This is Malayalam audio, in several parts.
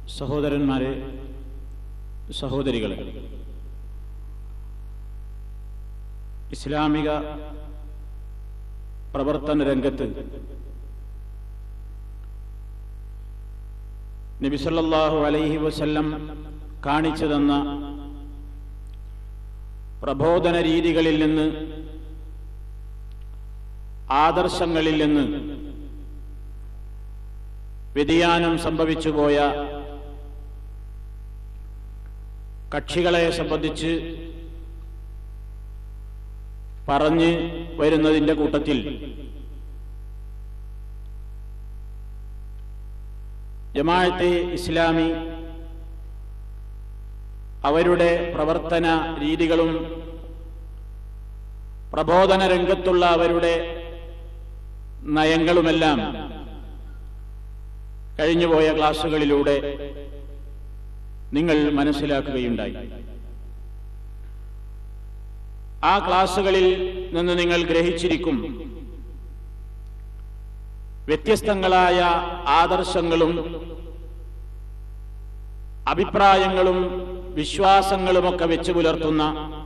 സഹോദരന്മാരെ, സഹോദരികളെ, ഇസ്ലാമിക പ്രവർത്തന രംഗത്ത് നബി സല്ലല്ലാഹു അലൈഹി വസല്ലം കാണിച്ചു തന്ന പ്രബോധന രീതികളിൽ നിന്ന്, ആദർശങ്ങളിൽ നിന്ന് വ്യതിയാനം സംഭവിച്ചുപോയ കക്ഷികളെ സംബന്ധിച്ച് പറഞ്ഞു വരുന്നതിൻ്റെ കൂട്ടത്തിൽ ജമാഅത്തെ ഇസ്ലാമി അവരുടെ പ്രവർത്തന രീതികളും പ്രബോധന രംഗത്തുള്ള അവരുടെ നയങ്ങളുമെല്ലാം കഴിഞ്ഞുപോയ ക്ലാസുകളിലൂടെ നിങ്ങൾ മനസ്സിലാക്കുകയുണ്ടായി. ആ ക്ലാസുകളിൽ നിന്ന് നിങ്ങൾ ഗ്രഹിച്ചിരിക്കും, വ്യത്യസ്തങ്ങളായ ആദർശങ്ങളും അഭിപ്രായങ്ങളും വിശ്വാസങ്ങളുമൊക്കെ വെച്ചു പുലർത്തുന്ന,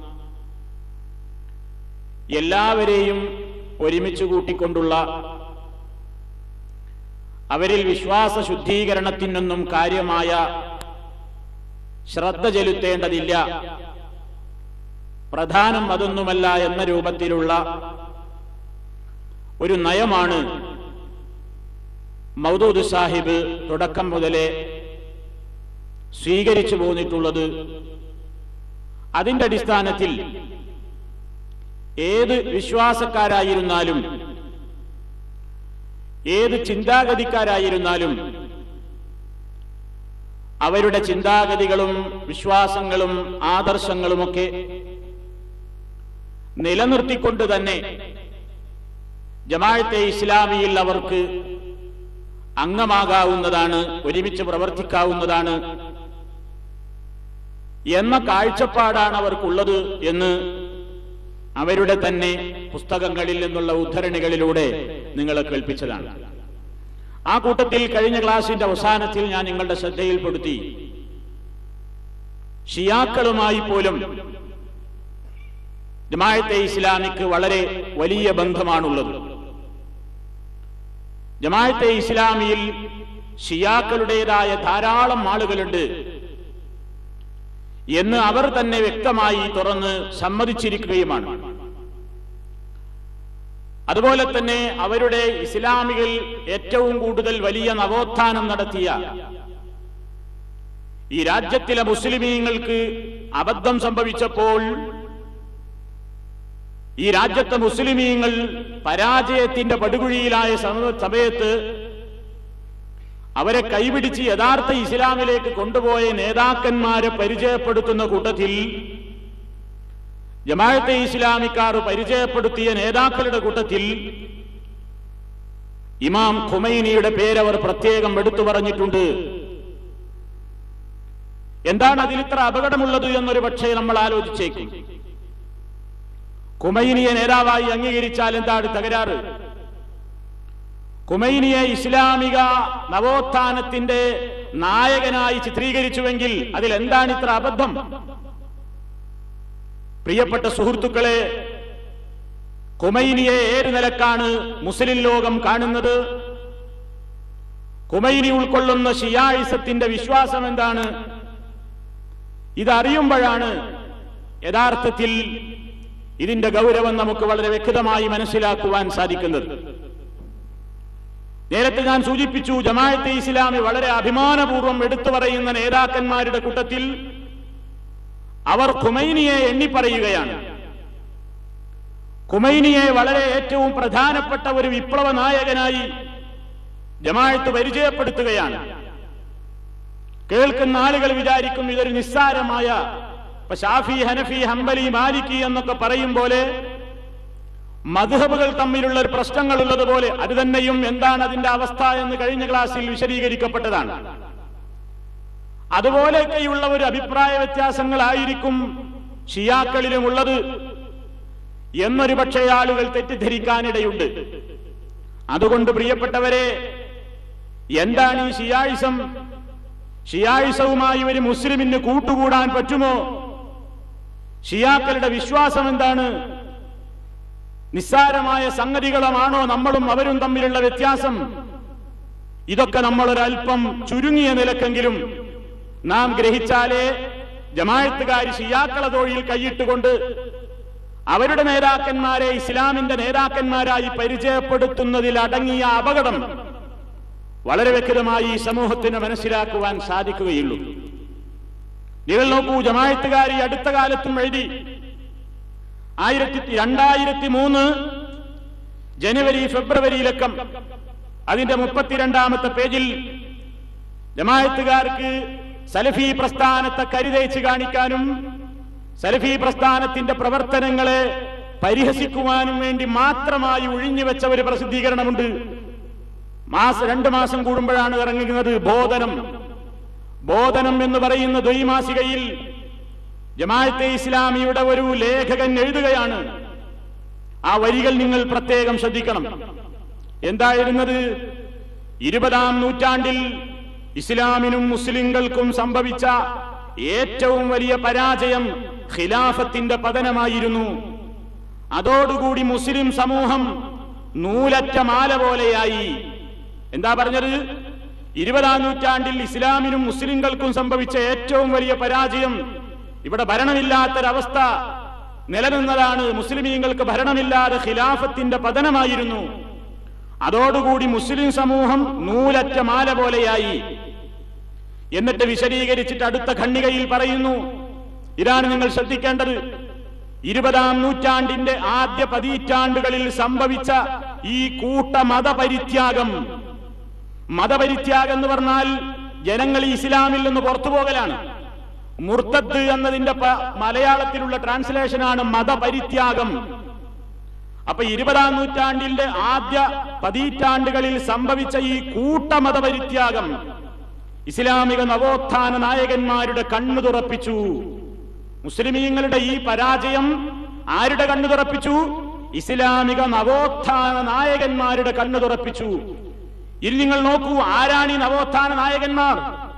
എല്ലാവരെയും ഒരുമിച്ച് കൂട്ടിക്കൊണ്ടുള്ള, അവരിൽ വിശ്വാസ ശുദ്ധീകരണത്തിനൊന്നും കാര്യമായ ശ്രദ്ധ ചെലുത്തേണ്ടതില്ല, പ്രധാനം അതൊന്നുമല്ല എന്ന രൂപത്തിലുള്ള ഒരു നയമാണ് മൗദൂദ് സാഹിബ് തുടക്കം മുതലേ സ്വീകരിച്ചു പോന്നിട്ടുള്ളത്. അതിന്റെ അടിസ്ഥാനത്തിൽ ഏത് വിശ്വാസക്കാരായിരുന്നാലും ഏത് ചിന്താഗതിക്കാരായിരുന്നാലും അവരുടെ ചിന്താഗതികളും വിശ്വാസങ്ങളും ആദർശങ്ങളുമൊക്കെ നിലനിർത്തിക്കൊണ്ട് തന്നെ ജമാഅത്തെ ഇസ്ലാമിയിൽ അവർക്ക് അംഗമാകാവുന്നതാണ്, ഒരുമിച്ച് പ്രവർത്തിക്കാവുന്നതാണ് എന്ന കാഴ്ചപ്പാടാണ് അവർക്കുള്ളത് എന്ന് അവരുടെ തന്നെ പുസ്തകങ്ങളിൽ നിന്നുള്ള ഉദ്ധരണികളിലൂടെ നിങ്ങളെ കേൾപ്പിച്ചതാണ്. ആ കൂട്ടത്തിൽ കഴിഞ്ഞ ക്ലാസിന്റെ അവസാനത്തിൽ ഞാൻ നിങ്ങളുടെ ശ്രദ്ധയിൽപ്പെടുത്തി, ഷിയാക്കളുമായി പോലും ജമാഅത്തെ ഇസ്ലാമിക്ക് വളരെ വലിയ ബന്ധമാണുള്ളത്. ജമാഅത്തെ ഇസ്ലാമിയിൽ ഷിയാക്കളുടേതായ ധാരാളം ആളുകളുണ്ട് എന്ന് അവർ തന്നെ വ്യക്തമായി തുറന്ന് സമ്മതിച്ചിരിക്കുകയുമാണ്. അതുപോലെ തന്നെ അവരുടെ ഇസ്ലാമികൾ ഏറ്റവും കൂടുതൽ വലിയ നവോത്ഥാനം നടത്തിയ ഈ രാജ്യത്തിലെ മുസ്ലിമീങ്ങൾക്ക് അബദ്ധം സംഭവിച്ചപ്പോൾ, ഈ രാജ്യത്തെ മുസ്ലിമീങ്ങൾ പരാജയത്തിന്റെ പടുകുഴിയിലായ സമയത്ത് അവരെ കൈപിടിച്ച് യഥാർത്ഥ ഇസ്ലാമിലേക്ക് കൊണ്ടുപോയ നേതാക്കന്മാരെ പരിചയപ്പെടുത്തുന്ന കൂട്ടത്തിൽ ജമാഅത്തെ ഇസ്ലാമിക്കാർ പരിചയപ്പെടുത്തിയ നേതാക്കളുടെ കൂട്ടത്തിൽ ഇമാം ഖുമൈനിയുടെ പേരവർ പ്രത്യേകം എടുത്തു പറഞ്ഞിട്ടുണ്ട്. എന്താണ് അതിൽ ഇത്ര അപകടമുള്ളത് എന്നൊരു പക്ഷേ നമ്മൾ ആലോചിച്ചേക്കും. ഖുമൈനിയെ നേതാവായി അംഗീകരിച്ചാൽ എന്താണ് തകരാറ്? ഖുമൈനിയെ ഇസ്ലാമിക നവോത്ഥാനത്തിന്റെ നായകനായി ചിത്രീകരിച്ചുവെങ്കിൽ അതിൽ എന്താണ് ഇത്ര അബദ്ധം? പ്രിയപ്പെട്ട സുഹൃത്തുക്കളെ, ഖുമൈനിയെ ഏത് നിലക്കാണ് മുസ്ലിം ലോകം കാണുന്നത്? ഖുമൈനി ഉൾക്കൊള്ളുന്ന ഷിയായിസത്തിന്റെ വിശ്വാസം എന്താണ്? ഇതറിയുമ്പോഴാണ് യഥാർത്ഥത്തിൽ ഇതിന്റെ ഗൗരവം നമുക്ക് വളരെ വ്യക്തമായി മനസ്സിലാക്കുവാൻ സാധിക്കുന്നത്. നേരത്തെ ഞാൻ സൂചിപ്പിച്ചു, ജമാഅത്തെ ഇസ്ലാമി വളരെ അഭിമാനപൂർവ്വം എടുത്തു പറയുന്ന നേതാക്കന്മാരുടെ കൂട്ടത്തിൽ അവർ ഖുമൈനിയെ എണ്ണിപ്പറയുകയാണ്. ഖുമൈനിയെ വളരെ ഏറ്റവും പ്രധാനപ്പെട്ട ഒരു വിപ്ലവ നായകനായി ജമാഅത്ത് പരിചയപ്പെടുത്തുകയാണ്. കേൾക്കുന്ന ആളുകൾ വിചാരിക്കും ഇതൊരു നിസ്സാരമായ, ഷാഫി, ഹനഫി, ഹംബലി, മാലിക്കി എന്നൊക്കെ പറയും പോലെ മദ്ഹബുകൾ തമ്മിലുള്ള ഒരു പ്രശ്നങ്ങളുള്ളതുപോലെ അത് തന്നെയും എന്താണ് അതിന്റെ അവസ്ഥ എന്ന് കഴിഞ്ഞ ക്ലാസ്സിൽ വിശദീകരിക്കപ്പെട്ടതാണ്. അതുപോലെയൊക്കെയുള്ള ഒരു അഭിപ്രായ വ്യത്യാസങ്ങളായിരിക്കും ഷിയാക്കളിലും ഉള്ളത് എന്നൊരു പക്ഷേ ആളുകൾ തെറ്റിദ്ധരിക്കാനിടയുണ്ട്. അതുകൊണ്ട് പ്രിയപ്പെട്ടവരെ, എന്താണ് ഈ ഷിയായിസം? ഷിയായിസവുമായി ഒരു മുസ്ലിമിന് കൂട്ടുകൂടാൻ പറ്റുമോ? ഷിയാക്കളുടെ വിശ്വാസം എന്താണ്? നിസ്സാരമായ സംഗതികളുമാണോ നമ്മളും അവരും തമ്മിലുള്ള വ്യത്യാസം? ഇതൊക്കെ നമ്മളൊരൽപ്പം ചുരുങ്ങിയ നിലക്കെങ്കിലും നാം ഗ്രഹിച്ചാലേ ജമാഅത്തുകാർ ഷിയാക്കളെ തൊഴിൽ കൈയിട്ടുകൊണ്ട് അവരുടെ നേതാക്കന്മാരെ ഇസ്ലാമിന്റെ നേതാക്കന്മാരായി പരിചയപ്പെടുത്തുന്നതിൽ അടങ്ങിയ അപകടം വളരെ വ്യക്തമായി ഈ സമൂഹത്തിന് മനസ്സിലാക്കുവാൻ സാധിക്കുകയുള്ളൂ. നിങ്ങൾ നോക്കൂ, ജമാഅത്തുകാർ ഈ അടുത്ത കാലത്തും എഴുതി 2003 ജനുവരി ഫെബ്രുവരിയിലക്കം അതിന്റെ 32ാമത്തെ പേജിൽ ജമാഅത്തുകാർക്ക് സലഫി പ്രസ്ഥാനത്തെ കരുതേച്ച് കാണിക്കാനും സലഫി പ്രസ്ഥാനത്തിന്റെ പ്രവർത്തനങ്ങളെ പരിഹസിക്കുവാനും വേണ്ടി മാത്രമായി ഒഴിഞ്ഞുവെച്ച ഒരു പ്രസിദ്ധീകരണമുണ്ട്. 2 മാസം കൂടുമ്പോഴാണ് ഇറങ്ങുന്നത്. ബോധനം എന്ന് പറയുന്ന ദ്വൈമാസികയിൽ ജമാഅത്തെ ഇസ്ലാമിയുടെ ഒരു ലേഖകൻ എഴുതുകയാണ്. ആ വരികൾ നിങ്ങൾ പ്രത്യേകം ശ്രദ്ധിക്കണം. എന്തായിരുന്നത്? 20ാം നൂറ്റാണ്ടിൽ ഇസ്ലാമിനും മുസ്ലിങ്ങൾക്കും സംഭവിച്ച ഏറ്റവും വലിയ പരാജയം ഖിലാഫത്തിന്റെ പതനമായിരുന്നു. അതോടുകൂടി മുസ്ലിം സമൂഹം നൂലറ്റ മാല പോലെയായി. എന്താ പറഞ്ഞത്? 20ാം നൂറ്റാണ്ടിൽ ഇസ്ലാമിനും മുസ്ലിങ്ങൾക്കും സംഭവിച്ച ഏറ്റവും വലിയ പരാജയം, ഇവിടെ ഭരണമില്ലാത്തൊരവസ്ഥ നിലനിന്നതാണ്. മുസ്ലിമീങ്ങൾക്ക് ഭരണമില്ലാതെ ഖിലാഫത്തിന്റെ പതനമായിരുന്നു. അതോടുകൂടി മുസ്ലിം സമൂഹം നൂലറ്റ മാല പോലെയായി. എന്നിട്ട് വിശദീകരിച്ചിട്ട് അടുത്ത ഖണ്ഡികയിൽ പറയുന്നു, ഇതാണ് നിങ്ങൾ ശ്രദ്ധിക്കേണ്ടത്. 20ാം നൂറ്റാണ്ടിന്റെ ആദ്യ പതിറ്റാണ്ടുകളിൽ സംഭവിച്ച ഈ കൂട്ട മതപരിത്യാഗം എന്ന് പറഞ്ഞാൽ ജനങ്ങൾ ഇസ്ലാമിൽ നിന്ന് പുറത്തുപോകലാണ്. മുർത്തദ് എന്നതിന്റെ മലയാളത്തിലുള്ള ട്രാൻസ്ലേഷനാണ് മതപരിത്യാഗം. അപ്പൊ 20ാം നൂറ്റാണ്ടിന്റെ ആദ്യ പതിറ്റാണ്ടുകളിൽ സംഭവിച്ച ഈ കൂട്ട മതപരിത്യാഗം ഇസ്ലാമിക നവോത്ഥാന നായകന്മാരുടെ കണ്ണു തുറപ്പിച്ചു. മുസ്ലിമീങ്ങളുടെ ഈ പരാജയം ആരുടെ കണ്ണു തുറപ്പിച്ചു? ഇസ്ലാമിക നവോത്ഥാന നായകന്മാരുടെ കണ്ണു തുറപ്പിച്ചു. ഇനി നിങ്ങൾ നോക്കൂ, ആരാണ് ഈ നവോത്ഥാന നായകന്മാർ?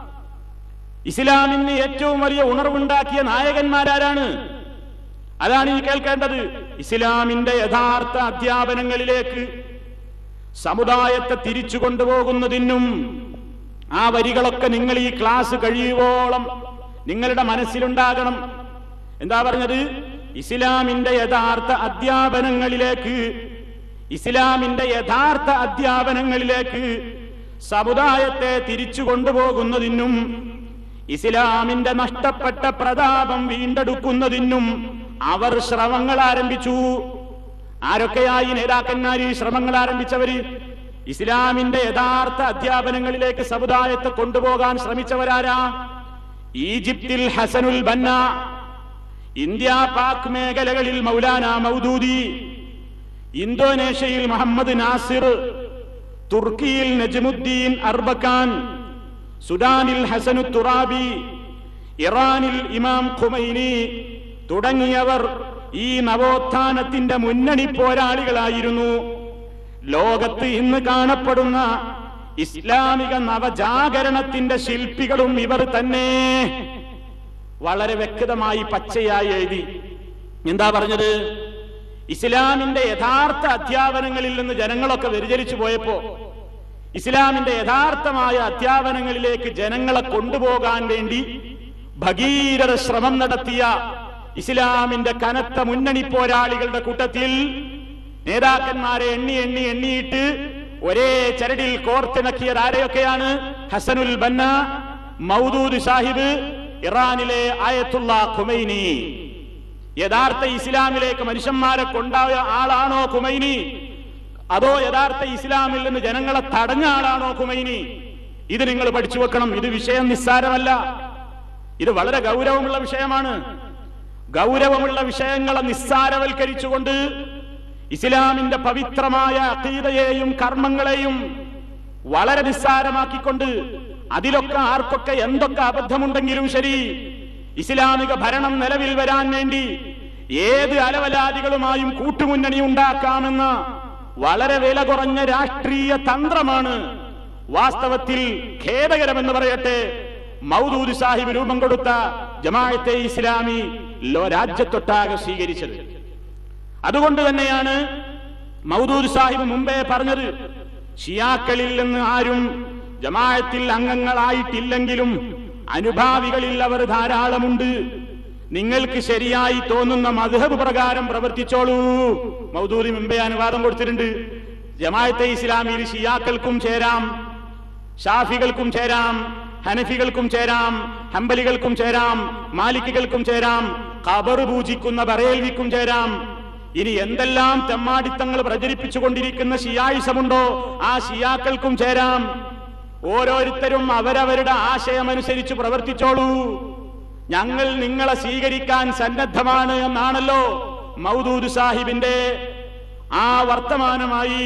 ഇസ്ലാമിന് ഏറ്റവും വലിയ ഉണർവുണ്ടാക്കിയ നായകന്മാരാരാണ്? അതാണ് ഈ കേൾക്കേണ്ടത്. ഇസ്ലാമിന്റെ യഥാർത്ഥ അധ്യാപനങ്ങളിലേക്ക് സമുദായത്തെ തിരിച്ചു കൊണ്ടുപോകുന്നതിനും ആ വരികളൊക്കെ നിങ്ങൾ ഈ ക്ലാസ് കഴിയുവോളം നിങ്ങളുടെ മനസ്സിലുണ്ടാകണം. എന്താ പറഞ്ഞത്? ഇസ്ലാമിന്റെ യഥാർത്ഥ അധ്യാപനങ്ങളിലേക്ക് സമുദായത്തെ തിരിച്ചു കൊണ്ടുപോകുന്നതിനും ഇസ്ലാമിന്റെ നഷ്ടപ്പെട്ട പ്രതാപം വീണ്ടെടുക്കുന്നതിനും അവർ ശ്രമങ്ങൾ ആരംഭിച്ചു. ആരൊക്കെയായി നേതാക്കന്മാർ ഈ ശ്രമങ്ങൾ ആരംഭിച്ചവര്? ഇസ്ലാമിന്റെ യഥാർത്ഥ അധ്യാപനങ്ങളിലേക്ക് സമുദായത്തെ കൊണ്ടുപോകാൻ ശ്രമിച്ചവരാരാ? ഈജിപ്തിൽ ഹസനുൽ ബന്ന, ഇന്ത്യ പാക് മേഖലകളിൽ മൗലാന മൗദൂദി, ഇന്തോനേഷ്യയിൽ മുഹമ്മദ് നാസിർ, തുർക്കിയിൽ നജ്മുദ്ദീൻ അർബക്കാൻ, സുഡാനിൽ ഹസനു തുറാബി, ഇറാനിൽ ഇമാം ഖുമൈനി തുടങ്ങിയവർ ഈ നവോത്ഥാനത്തിന്റെ മുന്നണി പോരാളികളായിരുന്നു. ലോകത്ത് ഇന്ന് കാണപ്പെടുന്ന ഇസ്ലാമിക നവജാഗരണത്തിന്റെ ശില്പികളും ഇവർ തന്നെ. വളരെ വ്യക്തമായി പച്ചയായി എഴുതി. എന്താ പറഞ്ഞത്? ഇസ്ലാമിന്റെ യഥാർത്ഥ അധ്യാപനങ്ങളിൽ നിന്ന് ജനങ്ങളൊക്കെ വ്യതിചലിച്ചു പോയപ്പോ ഇസ്ലാമിന്റെ യഥാർത്ഥമായ അധ്യാപനങ്ങളിലേക്ക് ജനങ്ങളെ കൊണ്ടുപോകാൻ വേണ്ടി ഭഗീരഥ ശ്രമം നടത്തിയ ഇസ്ലാമിന്റെ കനത്ത മുന്നണി പോരാളികളുടെ കൂട്ടത്തിൽ നേതാക്കന്മാരെ എണ്ണിയിട്ട് ഒരേ ചരടിൽ കോർത്തിണക്കിയത് ആരെയൊക്കെയാണ്? ഹസനുൽ ബന്ന, മൗദൂദ് സാഹിബ്, ഇറാനിലെ ആയത്തുള്ള ഖുമൈനി. യഥാർത്ഥ ഇസ്ലാമിലേക്ക് മനുഷ്യന്മാരെ കൊണ്ടായ ആളാണോ ഖുമൈനി? അതോ യഥാർത്ഥ ഇസ്ലാമിൽ നിന്ന് ജനങ്ങളെ തടഞ്ഞ ആളാണോ ഖുമൈനി? ഇത് നിങ്ങൾ പഠിച്ചു വെക്കണം. ഇത് വിഷയം നിസ്സാരമല്ല. ഇത് വളരെ ഗൗരവമുള്ള വിഷയമാണ്. ഗൗരവമുള്ള വിഷയങ്ങളെ നിസ്സാരവൽക്കരിച്ചുകൊണ്ട് ഇസ്ലാമിന്റെ പവിത്രമായ അഖീദയെയും കർമ്മങ്ങളെയും വളരെ നിസ്സാരമാക്കിക്കൊണ്ട് അതിലൊക്കെ ആർക്കൊക്കെ എന്തൊക്കെ അബദ്ധമുണ്ടെങ്കിലും ശരി, ഇസ്ലാമിക ഭരണം നിലവിൽ വരാൻ വേണ്ടി ഏത് അലവലാദികളുമായും കൂട്ടുമുന്നണി ഉണ്ടാക്കാമെന്ന വളരെ വില കുറഞ്ഞ രാഷ്ട്രീയ തന്ത്രമാണ് വാസ്തവത്തിൽ ഖേദകരമെന്ന് പറയട്ടെ മൗദൂദി സാഹിബ് രൂപം കൊടുത്ത ജമാഅത്തെ ഇസ്ലാമി രാജ്യത്തൊട്ടാകെ സ്വീകരിച്ചത്. അതുകൊണ്ട് തന്നെയാണ് മൗദൂദി സാഹിബ് മുമ്പേ പറഞ്ഞത്, ഷിയാക്കളിൽ നിന്ന് ആരും ജമാഅത്തിൽ അംഗങ്ങളായിട്ടില്ലെങ്കിലും അനുഭാവികളിൽ അവർ ധാരാളമുണ്ട്. നിങ്ങൾക്ക് ശരിയായി തോന്നുന്ന മദ്ഹബ് പ്രകാരം പ്രവർത്തിച്ചോളൂ. മൗദൂദി മുമ്പേ അനുവാദം കൊടുത്തിട്ടുണ്ട്. ജമാഅത്തെ ഇസ്ലാമിയിൽ ഷിയാക്കൾക്കും ചേരാം, ഷാഫികൾക്കും ചേരാം, ഹനഫികൾക്കും ചേരാം, ഹംബലികൾക്കും ചേരാം, മാലിക്കുകൾക്കും ചേരാം, ഖബർ പൂജിക്കുന്ന ബറേൽവിക്കും ചേരാം. ഇനി എന്തെല്ലാം തെമ്മാടിത്തങ്ങൾ പ്രചരിപ്പിച്ചുകൊണ്ടിരിക്കുന്ന ഷിയായിസമുണ്ടോ ആ ഷിയാക്കൾക്കും ചേരാം. ഓരോരുത്തരും അവരവരുടെ ആശയമനുസരിച്ച് പ്രവർത്തിച്ചോളൂ, ഞങ്ങൾ നിങ്ങളെ സ്വീകരിക്കാൻ സന്നദ്ധമാണ് എന്നാണല്ലോ മൗദൂദ് സാഹിബിന്റെ ആ വർത്തമാനമായി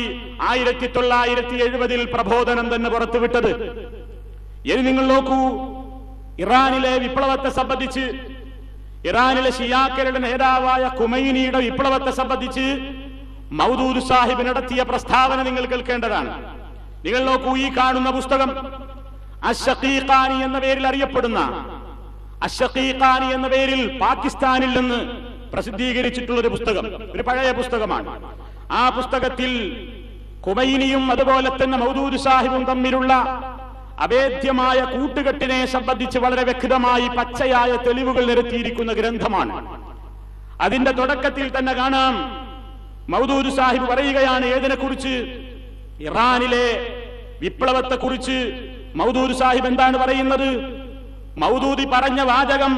1970 പ്രബോധനം തന്നെ പുറത്തുവിട്ടത്. ഇനി നിങ്ങൾ നോക്കൂ, ഇറാനിലെ വിപ്ലവത്തെ സംബന്ധിച്ച്, ഇറാനിലെ ഷിയാക്കളുടെ നേതാവായ ഖുമൈനിയുടെ വിപ്ലവത്തെ സംബന്ധിച്ച് മൗദൂദ് സാഹിബ് നടത്തിയ പ്രസ്താവന നിങ്ങൾ കേൾക്കേണ്ടതാണ്. നിങ്ങൾ നോക്കൂ, ഈ കാണുന്ന പുസ്തകം അശ്ശഖീഖാനി എന്ന പേരിൽ അറിയപ്പെടുന്ന, അശ്ശഖീഖാനി എന്ന പേരിൽ പാകിസ്ഥാനിൽ നിന്ന് പ്രസിദ്ധീകരിച്ചിട്ടുള്ള ഒരു പുസ്തകം, ഒരു പഴയ പുസ്തകമാണ്. ആ പുസ്തകത്തിൽ ഖുമൈനിയും അതുപോലെ തന്നെ മൗദൂദ് സാഹിബും തമ്മിലുള്ള അഭേദ്യമായ കൂട്ടുകെട്ടിനെ സംബന്ധിച്ച് വളരെ വ്യക്തമായി പച്ചയായ തെളിവുകൾ നിരത്തിയിരിക്കുന്ന ഗ്രന്ഥമാണ്. അതിന്റെ തുടക്കത്തിൽ തന്നെ കാണാം, മൗദൂദ് സാഹിബ് പറയുകയാണ് ഏതിനെക്കുറിച്ച്? ഇറാനിലെ വിപ്ലവത്തെക്കുറിച്ച്. മൗദൂദ് സാഹിബ് എന്താണ് പറയുന്നത്? മൗദൂദി പറഞ്ഞ വാചകം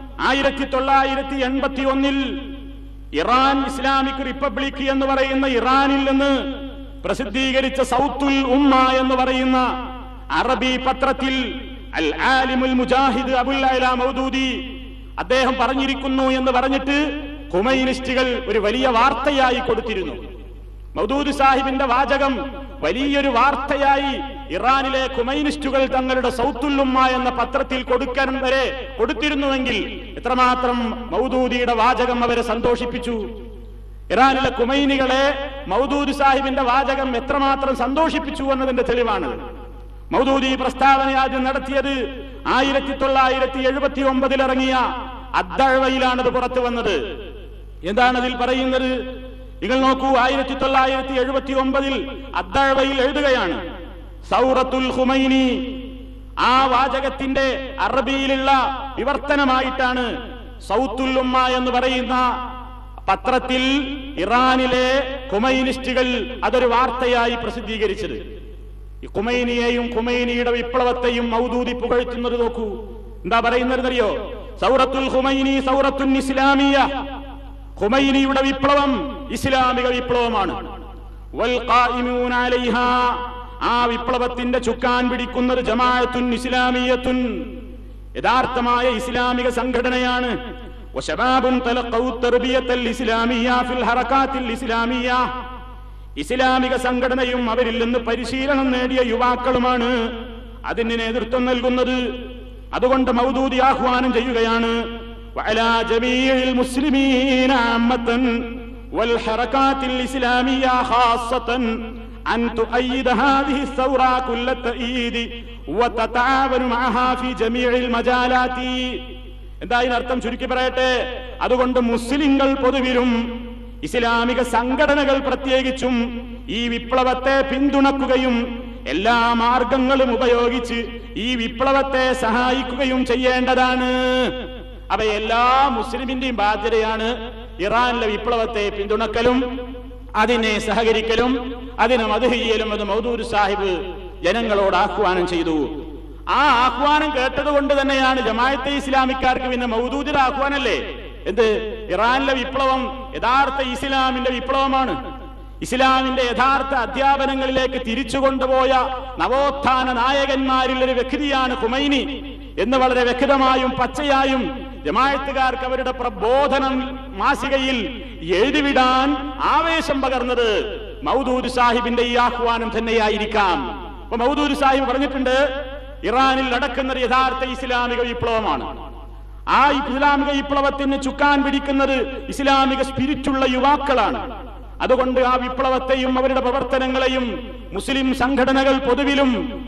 1981 ഇറാൻ ഇസ്ലാമിക് റിപ്പബ്ലിക് എന്ന് പറയുന്ന ഇറാനിൽ നിന്ന് പ്രസിദ്ധീകരിച്ച സൗത്തുൽ ഉമ്മ എന്ന് പറയുന്ന അറബി പത്രത്തിൽ അൽ ആലിമുൽ മുജാഹിദ് അബുൽ അല മൗദൂദി അദ്ദേഹം പറഞ്ഞിരിക്കുന്നു എന്ന് പറഞ്ഞിട്ട് ഖുമൈനിസ്റ്റുകൾ ഒരു വലിയ വാർത്തയായി കൊടുത്തിരുന്നു. മൗദൂദി സാഹിബിന്റെ വാചകം വലിയൊരു വാർത്തയായി ഇറാനിലെ ഖുമൈനിസ്റ്റുകൾ തങ്ങളുടെ സൗത്തുൽ ഉമ്മ എന്ന പത്രത്തിൽ കൊടുക്കാൻ വരെ കൊടുത്തിരുന്നുവെങ്കിൽ എത്രമാത്രം മൗദൂദിയുടെ വാചകം അവരെ സന്തോഷിപ്പിച്ചു. ഇറാനിലെ ഖുമൈനികളെ മൗദൂദി സാഹിബിന്റെ വാചകം എത്രമാത്രം സന്തോഷിപ്പിച്ചു എന്നതിന്റെ തെളിവാണ്. മൗദൂദി പ്രസ്താവന ആദ്യം നടത്തിയത് 1979 ഇറങ്ങിയ അദ്ദഅവയിലാണത് പുറത്തു വന്നത്. എന്താണ് അതിൽ പറയുന്നത്? നിങ്ങൾ നോക്കൂ, 1979 അദ്ദഅവയിൽ എഴുതുകയാണ്, സൗറത്തുൽ ഖുമൈനി. ആ വാചകത്തിന്റെ അറബിയിലുള്ള വിവർത്തനമായിട്ടാണ് സൗത്തുൽ ഉമ്മ എന്ന് പറയുന്ന പത്രത്തിൽ ഇറാനിലെ ഖുമൈനിസ്റ്റുകൾ അതൊരു വാർത്തയായി പ്രസിദ്ധീകരിച്ചത്. ഈ ഖുമൈനിയെയും ഖുമൈനിയുടെ വിപ്ലവത്തെയും മൗദൂദി പുകഴ്ത്തുന്നത് നോക്കൂ. എന്താ പറയുന്നതെന്നറിയോ? സൗറത്തുൽ ഖുമൈനി സൗറത്തുൻ ഇസ്ലാമിയ, ഖുമൈനിയുടെ വിപ്ലവം ഇസ്ലാമിക വിപ്ലവമാണ്. വൽ ഖായിമൂന അലൈഹാ, ആ വിപ്ലവത്തിന്റെ ചുക്കാൻ പിടിക്കുന്നത് ജമാഅത്തുൻ ഇസ്ലാമിയത്തുൻ, യഥാർത്ഥമായ ഇസ്ലാമിക സംഘടനയാണ്. വശബാബുൻ തലഖൗ തർബിയത്തുൽ ഇസ്ലാമിയ ഫിൽ ഹറകാത്തിൽ ഇസ്ലാമിയ, ഇസ്ലാമിക സംഘടനയും അവരിൽ നിന്ന് പരിശീലനം നേടിയ യുവാക്കളുമാണ് അതിന് നേതൃത്വം നൽകുന്നത്. അതുകൊണ്ട് മൗദൂദി ആഹ്വാനം ചെയ്യുകയാണ്, വഅലാ ജമീഇൽ മുസ്ലിമീന അമ്മതൻ വൽ ഹറകാത്തിൽ ഇസ്ലാമിയ ഖാസ്സതൻ അൻ തുഅയ്യിദ ഹാദിഹി الثورة كل التأييد وتتعاون معها في جميع المجالات. എന്താ ഇതിനർത്ഥം? ചുരുക്കി പറയട്ടെ, അതുകൊണ്ട് മുസ്ലിങ്ങൾ പൊതുവിലും ഇസ്ലാമിക സംഘടനകൾ പ്രത്യേകിച്ചും ഈ വിപ്ലവത്തെ പിന്തുണക്കുകയും എല്ലാ മാർഗങ്ങളും ഉപയോഗിച്ച് ഈ വിപ്ലവത്തെ സഹായിക്കുകയും ചെയ്യേണ്ടതാണ്. അവ എല്ലാ മുസ്ലിമിന്റെയും ബാധ്യതയാണ് ഇറാനിലെ വിപ്ലവത്തെ പിന്തുണക്കലും അതിനെ സഹകരിക്കലും അതിനെ മദ്ഹ് ചെയ്യലും. അത് മൗദൂദ് സാഹിബ് ജനങ്ങളോട് ആഹ്വാനം ചെയ്തു. ആ ആഹ്വാനം കേട്ടതുകൊണ്ട് തന്നെയാണ് ജമാഅത്തെ ഇസ്ലാമിക്കാർക്ക് പിന്നെ മൗദൂദിന്റെ ആഹ്വാനല്ലേ എന്ത്? ഇറാനിലെ വിപ്ലവം യഥാർത്ഥ ഇസ്ലാമിന്റെ വിപ്ലവമാണ്. ഇസ്ലാമിന്റെ യഥാർത്ഥ അധ്യാപനങ്ങളിലേക്ക് തിരിച്ചു കൊണ്ടുപോയ നവോത്ഥാന നായകന്മാരിൽ ഒരു വ്യക്തിയാണ് ഖുമൈനി എന്ന് വളരെ വ്യക്തമായും പച്ചയായും ജമാഅത്തുകാർക്ക് അവരുടെ പ്രബോധനം മാസികയിൽ എഴുതിവിടാൻ ആവേശം പകർന്നത് മൗദൂദ് സാഹിബിന്റെ ഈ ആഹ്വാനം തന്നെയായിരിക്കാം. അപ്പൊ മൗദൂദ് സാഹിബ് പറഞ്ഞിട്ടുണ്ട്, ഇറാനിൽ നടക്കുന്നത് യഥാർത്ഥ ഇസ്ലാമിക വിപ്ലവമാണ്. ആ ഇസ്ലാമിക വിപ്ലവത്തിന് ചുക്കാൻ പിടിക്കുന്നത് ഇസ്ലാമിക സ്പിരിറ്റുള്ള യുവാക്കളാണ്. അതുകൊണ്ട് ആ വിപ്ലവത്തെയും അവരുടെ പ്രവർത്തനങ്ങളെയും മുസ്ലിം സംഘടനകൾ പൊതുവിലും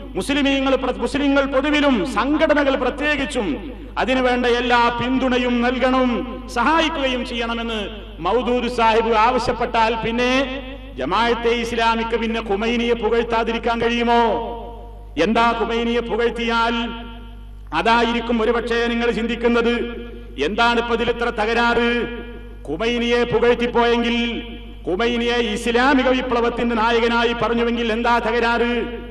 മുസ്ലിങ്ങൾ പൊതുവിലും സംഘടനകൾ പ്രത്യേകിച്ചും അതിനുവേണ്ട എല്ലാ പിന്തുണയും നൽകണം, സഹായിക്കുകയും ചെയ്യണമെന്ന് മൗദൂദ് സാഹിബ് ആവശ്യപ്പെട്ടാൽ പിന്നെ ജമാഅത്തെ ഇസ്ലാമിക്ക് പിന്നെ ഖുമൈനിയെ പുകഴ്ത്താതിരിക്കാൻ കഴിയുമോ? എന്താ ഖുമൈനിയെ പുകഴ്ത്തിയാൽ? അതായിരിക്കും ഒരുപക്ഷെ നിങ്ങൾ ചിന്തിക്കുന്നത്, എന്താണ് ഇപ്പൊ ഇതിൽ ഇത്ര തകരാറ്? ഖുമൈനിയെ പുകഴ്ത്തിപ്പോയെങ്കിൽ, ഖുമൈനിയെ ഇസ്ലാമിക വിപ്ലവത്തിന്റെ നായകനായി പറഞ്ഞുവെങ്കിൽ എന്താ തകരാറ്?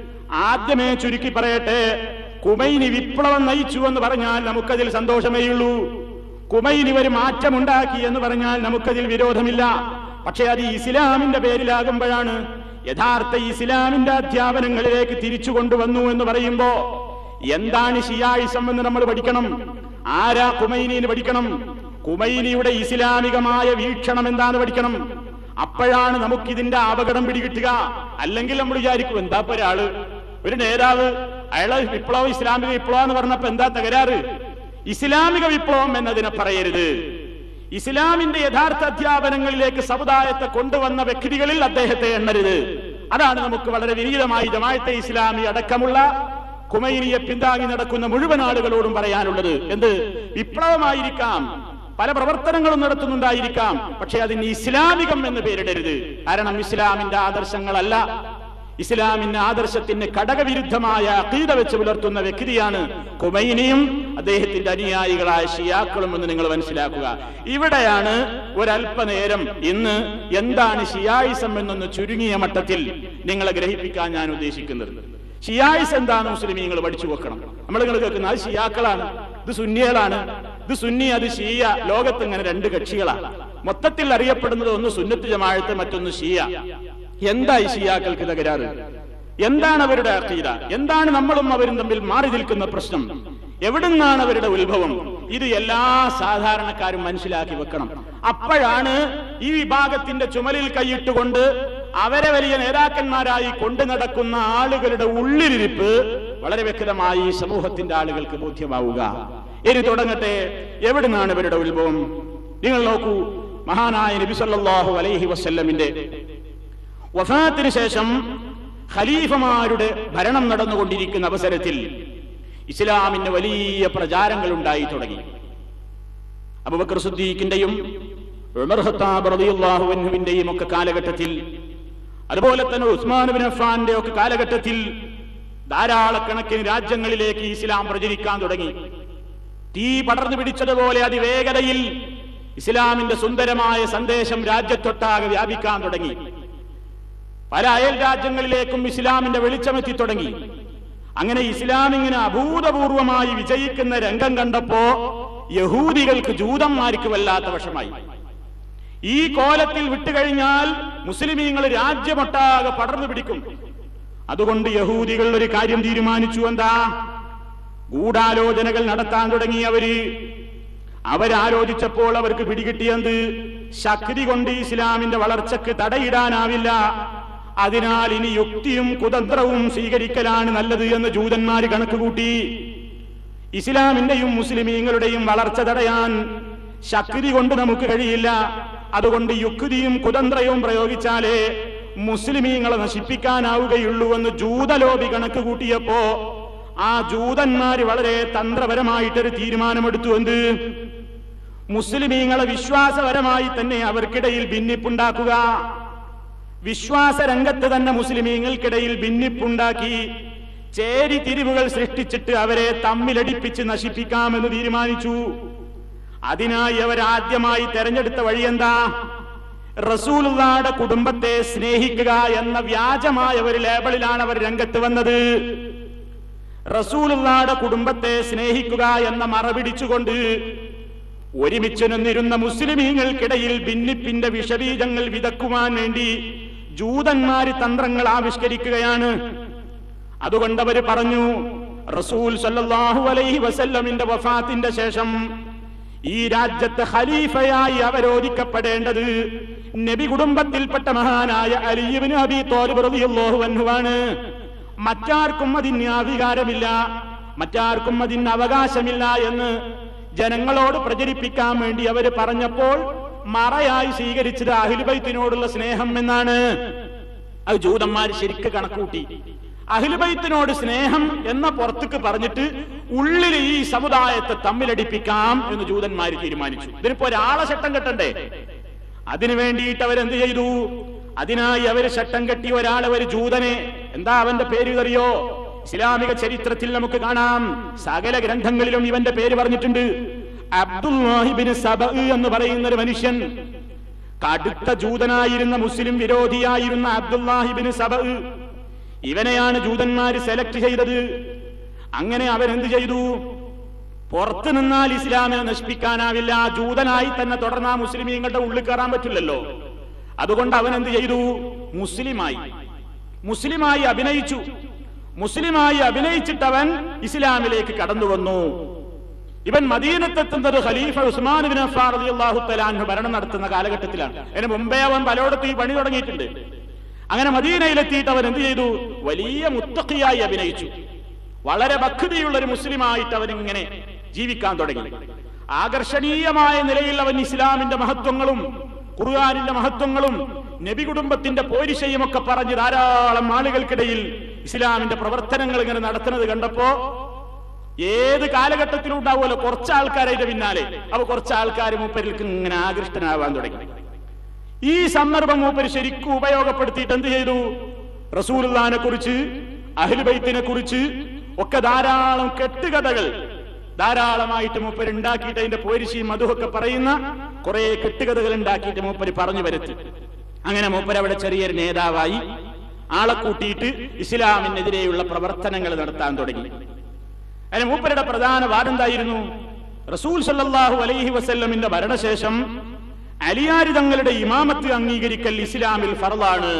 ആദ്യമേ ചുരുക്കി പറയട്ടെ, ഖുമൈനി വിപ്ലവം നയിച്ചു എന്ന് പറഞ്ഞാൽ നമുക്കതിൽ സന്തോഷമേയുള്ളൂ. ഖുമൈനി ഒരു മാറ്റമുണ്ടാക്കി എന്ന് പറഞ്ഞാൽ നമുക്കതിൽ വിരോധമില്ല. പക്ഷെ അത് ഇസ്ലാമിന്റെ പേരിലാകുമ്പോഴാണ്, യഥാർത്ഥ ഇസ്ലാമിന്റെ അധ്യാപനങ്ങളിലേക്ക് തിരിച്ചു കൊണ്ടുവന്നു എന്ന് പറയുമ്പോ എന്താണ് ഷിയായിസം എന്ന് നമ്മൾ പഠിക്കണം. ആരാ ഖുമൈനിന്ന് പഠിക്കണം. ഖുമൈനിയുടെ ഇസ്ലാമികമായ വീക്ഷണം എന്താന്ന് പഠിക്കണം. അപ്പോഴാണ് നമുക്കിതിന്റെ അപകടം പിടികിട്ടുക. അല്ലെങ്കിൽ നമ്മൾ വിചാരിക്കും, എന്താ ഒരാള്, ഒരു നേതാവ്, അയാളെ വിപ്ലവം ഇസ്ലാമിക വിപ്ലവം എന്ന് പറഞ്ഞപ്പോ എന്താ തകരാറ്? ഇസ്ലാമിക വിപ്ലവം എന്നതിനെ പറയരുത്. ഇസ്ലാമിന്റെ യഥാർത്ഥ അധ്യാപനങ്ങളിലേക്ക് സമുദായത്തെ കൊണ്ടുവന്ന വ്യക്തികളിൽ അദ്ദേഹത്തെ എണ്ണരുത്. അതാണ് നമുക്ക് വളരെ വിനീതമായി ജമാഅത്തെ ഇസ്ലാമി അടക്കമുള്ള ഖുമൈനിയെ പിന്താങ്ങി നടക്കുന്ന മുഴുവൻ ആളുകളോടും പറയാനുള്ളത്. എന്ത്? വിപ്ലവമായിരിക്കാം, പല പ്രവർത്തനങ്ങളും നടത്തുന്നുണ്ടായിരിക്കാം, പക്ഷെ അതിന് ഇസ്ലാമികം എന്ന് പേരിടരുത്. കാരണം ഇസ്ലാമിന്റെ ആദർശങ്ങളല്ല, ഇസ്ലാമിന്റെ ആദർശത്തിന് ഘടകവിരുദ്ധമായ അഖീദ വെച്ച് പുലർത്തുന്ന വ്യക്തിയാണ് ഖുമൈനിയും അദ്ദേഹത്തിന്റെ അനുയായികളായ ഷിയാക്കളും എന്ന് നിങ്ങൾ മനസ്സിലാക്കുക. ഇവിടെയാണ് ഒരല്പനേരം ഇന്ന് എന്താണ് ഷിയായിസം എന്നൊന്ന് ചുരുങ്ങിയ മട്ടത്തിൽ നിങ്ങളെ ഗ്രഹിപ്പിക്കാൻ ഞാൻ ഉദ്ദേശിക്കുന്നത്. ഷിയായിസ് എന്താണ് മുസ്ലിമീങ്ങൾ പഠിച്ചു വെക്കണം. നമ്മൾ കേൾക്കുന്ന അത് ഷിയാക്കളാണ്, ഇത് സുന്നികളാണ്, ഇത് സുന്നി അത് ഷിയ. ലോകത്ത് ഇങ്ങനെ രണ്ട് കക്ഷികളാണ്. മൊത്തത്തിൽ അറിയപ്പെടുന്നത് ഒന്ന് സുന്നത്ത് ജമാഅത്ത്, മറ്റൊന്ന് ഷിയ. എന്താ ഈ ഷിയാക്കൾക്ക് തകരാറ്? എന്താണ് അവരുടെ അഖീദ? എന്താണ് നമ്മളും അവരും തമ്മിൽ മാറി നിൽക്കുന്ന പ്രശ്നം? എവിടുന്നാണ് അവരുടെ ഉത്ഭവം? ഇത് എല്ലാ സാധാരണക്കാരും മനസ്സിലാക്കി വെക്കണം. അപ്പോഴാണ് ഈ വിഭാഗത്തിന്റെ ചുമലിൽ കൈയിട്ടുകൊണ്ട് അവരെ വലിയ നേതാക്കന്മാരായി കൊണ്ടു നടക്കുന്ന ആളുകളുടെ ഉള്ളിലിരിപ്പ് വളരെ വ്യക്തമായി സമൂഹത്തിന്റെ ആളുകൾക്ക് ബോധ്യമാവുക. ഇനി തുടങ്ങട്ടെ, എവിടുന്നാണ് ഇവരുടെ ഉത്ഭവം? നിങ്ങൾ നോക്കൂ, മഹാനായ നബി സല്ലല്ലാഹു അലൈഹി വസല്ലമിന്റെ വഫാത്തിന് ശേഷം ഖലീഫമാരുടെ ഭരണം നടന്നുകൊണ്ടിരിക്കുന്ന അവസരത്തിൽ ഇസ്ലാമിന് വലിയ പ്രചാരങ്ങൾ ഉണ്ടായി തുടങ്ങി. അബൂബക്കർ സിദ്ദീഖിന്റെയും ഉമർ ഖത്താബ് റളിയല്ലാഹു അൻഹുവിന്റെയും ഒക്കെ കാലഘട്ടത്തിൽ, അതുപോലെ തന്നെ ഉസ്മാൻ ഇബ്നു അഫ്ഫാന്റെ ഒക്കെ കാലഘട്ടത്തിൽ ധാരാളക്കണക്കിന് രാജ്യങ്ങളിലേക്ക് ഇസ്ലാം പ്രചരിക്കാൻ തുടങ്ങി. തീ പടർന്നു പിടിച്ചതുപോലെ അതിവേഗതയിൽ ഇസ്ലാമിന്റെ സുന്ദരമായ സന്ദേശം രാജ്യത്തൊട്ടാകെ വ്യാപിക്കാൻ തുടങ്ങി. പല അയൽ രാജ്യങ്ങളിലേക്കും ഇസ്ലാമിന്റെ വെളിച്ചമെത്തി തുടങ്ങി. അങ്ങനെ ഇസ്ലാം ഇങ്ങനെ അഭൂതപൂർവമായി വിജയിക്കുന്ന രംഗം കണ്ടപ്പോ യഹൂദികൾക്ക്, ജൂതന്മാർക്ക് വല്ലാത്ത വശമായി. ഈ കോലത്തിൽ വിട്ടുകഴിഞ്ഞാൽ മുസ്ലിമീങ്ങൾ രാജ്യമൊട്ടാകെ പടർന്നു പിടിക്കും. അതുകൊണ്ട് യഹൂദികൾ ഒരു കാര്യം തീരുമാനിച്ചു. എന്താ? ഗൂഢാലോചനകൾ നടത്താൻ തുടങ്ങി. അവരാലോചിച്ചപ്പോൾ അവർക്ക് പിടികിട്ടിയത്, ശക്തി കൊണ്ട് ഇസ്ലാമിന്റെ വളർച്ചയ്ക്ക് തടയിടാനാവില്ല, അതിനാൽ ഇനി യുക്തിയും കുതന്ത്രവും സ്വീകരിക്കലാണ് നല്ലത് എന്ന് ജൂതന്മാര് കണക്കുകൂട്ടി. ഇസ്ലാമിന്റെയും മുസ്ലിമീങ്ങളുടെയും വളർച്ച തടയാൻ ശക്തി കൊണ്ട് നമുക്ക് കഴിയില്ല, അതുകൊണ്ട് യുക്തിയും കുതന്ത്രവും പ്രയോഗിച്ചാലേ മുസ്ലിമീങ്ങളെ നശിപ്പിക്കാനാവുകയുള്ളൂ എന്ന് ജൂതലോബി കണക്ക് കൂട്ടിയപ്പോ ആ ജൂതന്മാര് വളരെ തന്ത്രപരമായിട്ടൊരു തീരുമാനമെടുത്തു. എന്ത്? മുസ്ലിമീങ്ങളെ വിശ്വാസപരമായി തന്നെ അവർക്കിടയിൽ ഭിന്നിപ്പുണ്ടാക്കുക. വിശ്വാസ രംഗത്ത് തന്നെ മുസ്ലിമീങ്ങൾക്കിടയിൽ ഭിന്നിപ്പുണ്ടാക്കി ചേരി തിരിവുകൾ സൃഷ്ടിച്ചിട്ട് അവരെ തമ്മിലടിപ്പിച്ച് നശിപ്പിക്കാമെന്ന് തീരുമാനിച്ചു. അതിനായി അവരാദ്യമായി തെരഞ്ഞെടുത്ത വഴിയെന്താ? റസൂലുള്ളാഹിയുടെ കുടുംബത്തെ സ്നേഹിക്കുക എന്ന വ്യാജമായ ഒരു ലേബലിലാണ് അവർ രംഗത്ത് വന്നത്. റസൂലുള്ളാഹിയുടെ കുടുംബത്തെ സ്നേഹിക്കുക എന്ന മറപിടിച്ചുകൊണ്ട് ഒരുമിച്ച് നിന്നിരുന്ന മുസ്ലിമീങ്ങൾക്കിടയിൽ ഭിന്നിപ്പിന്റെ വിഷബീജങ്ങൾ വിതക്കുവാൻ വേണ്ടി ജൂതന്മാര് തന്ത്രങ്ങൾ ആവിഷ്കരിക്കുകയാണ്. അതുകൊണ്ട് അവര് പറഞ്ഞു, റസൂൽ സല്ലല്ലാഹു അലൈഹി വസല്ലമിന്റെ വഫാത്തിന്റെ ശേഷം ഈ രാജ്യത്തെ ഖലീഫയായി അവരോധിക്കപ്പെടേണ്ടത് നബി കുടുംബത്തിൽപ്പെട്ട മഹാനായ അലി ഇബ്നു അബീ ത്വാലിബ് റളിയല്ലാഹു അൻഹുവാണ്. മറ്റാർക്കും അതിന് അധികാരമില്ല, മറ്റാർക്കും അതിന് അവകാശമില്ല എന്ന് ജനങ്ങളോട് പ്രചരിപ്പിക്കാൻ വേണ്ടി അവര് പറഞ്ഞപ്പോൾ മറയായി സ്വീകരിച്ചത് അഹ്ലുബൈത്തിനോടുള്ള സ്നേഹം എന്നാണ്. അത് ജൂതന്മാർ ശരിക്ക് കണക്കൂട്ടി. അഹ്ലുബൈത്തിനോട് സ്നേഹം എന്ന പുറത്തേക്ക് പറഞ്ഞിട്ട് ഉള്ളിൽ ഈ സമുദായത്തെ തമ്മിലടിപ്പിക്കാം എന്ന് ജൂതന്മാർ തീരുമാനിച്ചു. ഇതിനിപ്പോ ഒരാളെ ചട്ടം കെട്ടണ്ടേ? അതിനു വേണ്ടിയിട്ട് അവരെന്ത് ചെയ്തു? അതിനായി അവര് ചട്ടം കെട്ടി ഒരു ജൂതനെ, എന്താ അവന്റെ പേര് അറിയോ? ഇസ്ലാമിക ചരിത്രത്തിൽ നമുക്ക് കാണാം, സകല ഗ്രന്ഥങ്ങളിലും ഇവന്റെ പേര് പറഞ്ഞിട്ടുണ്ട്. അബ്ദുല്ലാഹി ഇബ്നു സബഅ എന്ന് പറയുന്ന ഒരു മനുഷ്യൻ, കടുത്ത ജൂതനായിരുന്ന മുസ്ലിം വിരോധിയായിരുന്ന അബ്ദുല്ലാഹി ഇബ്നു സബഅ, ഇവനെയാണ് ജൂതന്മാര് സെലക്ട് ചെയ്തത്. അങ്ങനെ അവരെന്ത് ചെയ്തു? പുറത്തു നിന്നാൽ ഇസ്ലാമിനെ നശിപ്പിക്കാനാവില്ല, ജൂതനായി തന്നെ തുടർന്ന മുസ്ലിമീങ്ങളുടെ ഉള്ളിൽ കയറാൻ പറ്റില്ലല്ലോ. അതുകൊണ്ട് അവൻ എന്ത് ചെയ്തു? മുസ്ലിമായി അഭിനയിച്ചു. മുസ്ലിമായി അഭിനയിച്ചിട്ട് അവൻ ഇസ്ലാമിലേക്ക് കടന്നു വന്നു. ഇവൻ മദീനത്തെത്തുന്നത് ഖലീഫ ഉസ്മാൻ ഇബ്നു അഫ്ഫാൻ റളിയല്ലാഹു തആല അൻഹു ഭരണം നടത്തുന്ന കാലഘട്ടത്തിലാണ്. അതിന് മുമ്പേ അവൻ പലയിടത്തും ഈ പണി തുടങ്ങിയിട്ടുണ്ട്. അങ്ങനെ മദീനയിലെത്തിയിട്ട് അവൻ എന്ത് ചെയ്തു? വലിയ മുത്തഖിയായി അഭിനയിച്ചു. വളരെ ഭക്തിയുള്ള ഒരു മുസ്ലിമായിട്ട് അവൻ ഇങ്ങനെ ജീവിക്കാൻ തുടങ്ങി. ആകർഷണീയമായ നിലയിൽ അവൻ ഇസ്ലാമിന്റെ മഹത്വങ്ങളും ഖുർആനിന്റെ മഹത്വങ്ങളും നബി കുടുംബത്തിന്റെ പോരിശയും ഒക്കെ പറഞ്ഞ് ധാരാളം ആളുകൾക്കിടയിൽ ഇസ്ലാമിന്റെ പ്രവർത്തനങ്ങൾ ഇങ്ങനെ നടത്തുന്നത് കണ്ടപ്പോ, ഏത് കാലഘട്ടത്തിലും ഉണ്ടാവുമല്ലോ കുറച്ച് ആൾക്കാരുടെ പിന്നാലെ, അപ്പൊ കുറച്ച് ആൾക്കാർ മൂപ്പരിലേക്ക് ഇങ്ങനെ ആകൃഷ്ടനാവാൻ തുടങ്ങി. ഈ സന്ദർഭം മൂപ്പര് ശരിക്കും ഉപയോഗപ്പെടുത്തിയിട്ട് എന്ത് ചെയ്തു? റസൂലുള്ളാഹിനെ കുറിച്ച്, അഹ്ലുബൈത്തിനെ കുറിച്ച് ഒക്കെ ധാരാളം കെട്ടുകഥകൾ ധാരാളമായിട്ട് മൂപ്പര് ഉണ്ടാക്കിയിട്ട് അതിന്റെ പോരിശയും മധുവൊക്കെ പറയുന്ന കുറെ കെട്ടുകഥകൾ ഉണ്ടാക്കിയിട്ട് മൂപ്പര് പറഞ്ഞു വരുത്തി. അങ്ങനെ മൂപ്പര് അവിടെ ചെറിയൊരു നേതാവായി ആളെ കൂട്ടിയിട്ട് ഇസ്ലാമിനെതിരെയുള്ള പ്രവർത്തനങ്ങൾ നടത്താൻ തുടങ്ങി. അതിന് മൂപ്പരുടെ പ്രധാന വാദം എന്തായിരുന്നു? റസൂൽ സല്ലല്ലാഹു അലൈഹി വസല്ലമിന്റെ ഭരണശേഷം അലിയാർ തങ്ങളുടെ ഇമാമത്ത് അംഗീകരിക്കൽ ഇസ്ലാമിൽ ഫർളാണ്.